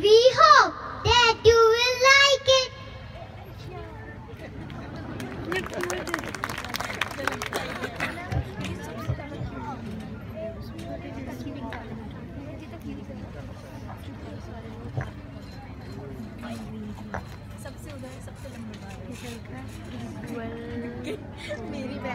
We hope that you will like it. मेरी बहन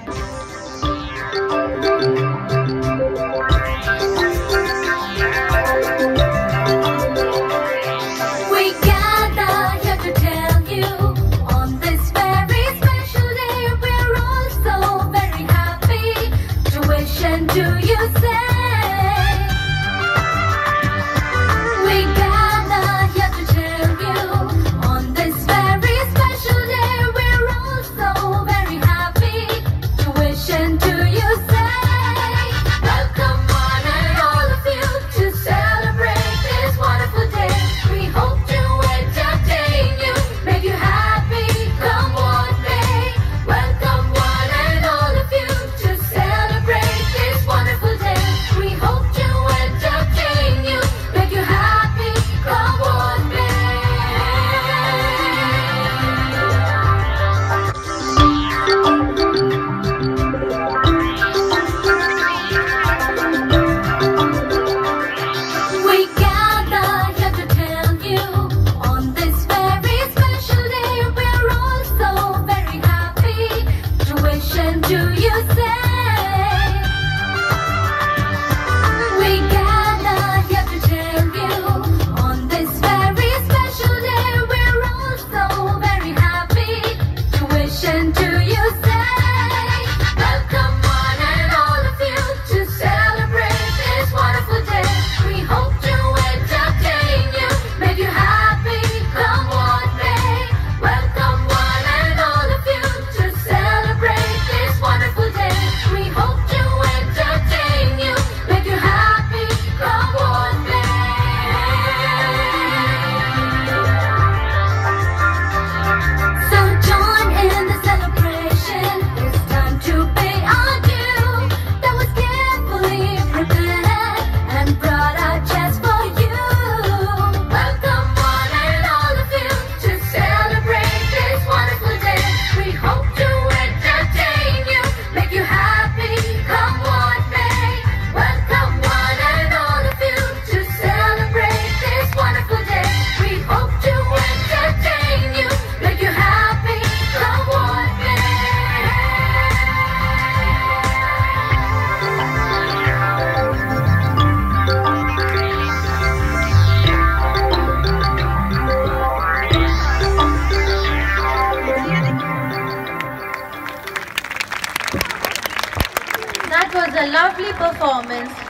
do you say? We gather here to tell you on this very special day we're all so very happy to wish and do you say? Welcome one and all of you to celebrate this wonderful day. We hope to entertain you, make you happy, come what may. Welcome one and all of you to celebrate this wonderful day. We hope to entertain you, make you happy, come what may. We gather here to tell you on this very special day we're all so very happy to wish and do you say? We gather here to tell you on this very special day we're all so very happy to wish and do you say? Welcome one and all of you to celebrate this wonderful day. We hope to entertain you, make you happy, come what may. Welcome one and all of you to celebrate this wonderful day. We hope to entertain you, make you happy, come what may. So join in the celebration. It's time to pay our due. That was carefully prepared and brought out just for you. Welcome one and all of you to celebrate this wonderful day. We hope to entertain you, make you happy, come what may. Welcome one and all of you to celebrate this wonderful day. We hope to entertain you, make you happy, come what may. That was a lovely performance